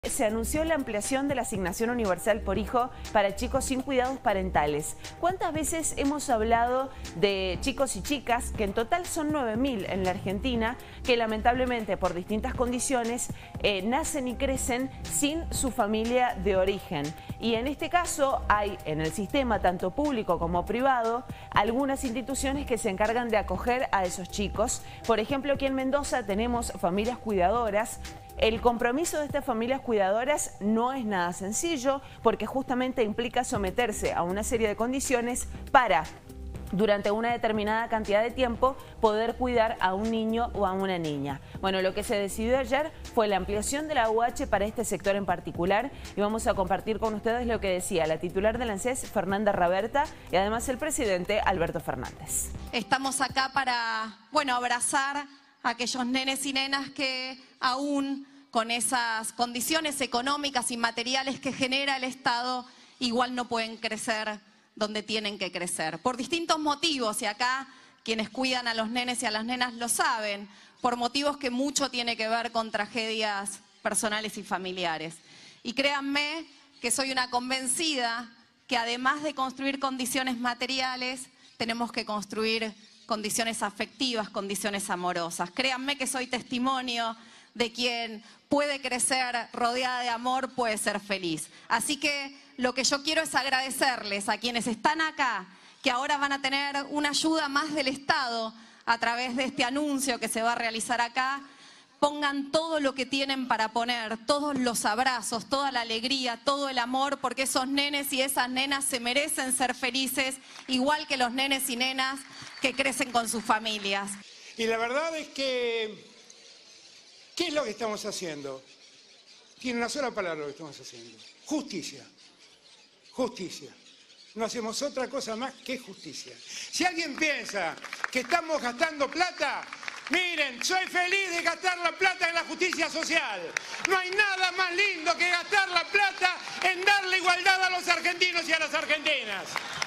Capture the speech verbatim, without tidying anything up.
Se anunció la ampliación de la asignación universal por hijo para chicos sin cuidados parentales. ¿Cuántas veces hemos hablado de chicos y chicas, que en total son nueve mil en la Argentina, que lamentablemente por distintas condiciones eh, nacen y crecen sin su familia de origen? Y en este caso hay en el sistema, tanto público como privado, algunas instituciones que se encargan de acoger a esos chicos. Por ejemplo, aquí en Mendoza tenemos familias cuidadoras. El compromiso de estas familias cuidadoras no es nada sencillo, porque justamente implica someterse a una serie de condiciones para, durante una determinada cantidad de tiempo, poder cuidar a un niño o a una niña. Bueno, lo que se decidió ayer fue la ampliación de la U H para este sector en particular, y vamos a compartir con ustedes lo que decía la titular del ANSES, Fernanda Raberta, y además el presidente, Alberto Fernández. Estamos acá para, bueno, abrazar a aquellos nenes y nenas que aún con esas condiciones económicas y materiales que genera el Estado, igual no pueden crecer donde tienen que crecer. Por distintos motivos, y acá quienes cuidan a los nenes y a las nenas lo saben, por motivos que mucho tiene que ver con tragedias personales y familiares. Y créanme que soy una convencida que además de construir condiciones materiales, tenemos que construir condiciones afectivas, condiciones amorosas. Créanme que soy testimonio de quien puede crecer rodeada de amor, puede ser feliz. Así que lo que yo quiero es agradecerles a quienes están acá, que ahora van a tener una ayuda más del Estado a través de este anuncio que se va a realizar acá. Pongan todo lo que tienen para poner, todos los abrazos, toda la alegría, todo el amor, porque esos nenes y esas nenas se merecen ser felices, igual que los nenes y nenas que crecen con sus familias. Y la verdad es que, ¿qué es lo que estamos haciendo? Tiene una sola palabra lo que estamos haciendo: justicia. Justicia. No hacemos otra cosa más que justicia. Si alguien piensa que estamos gastando plata, miren, soy feliz de gastar la plata en la justicia social. No hay nada más lindo que gastar la plata en darle igualdad a los argentinos y a las argentinas.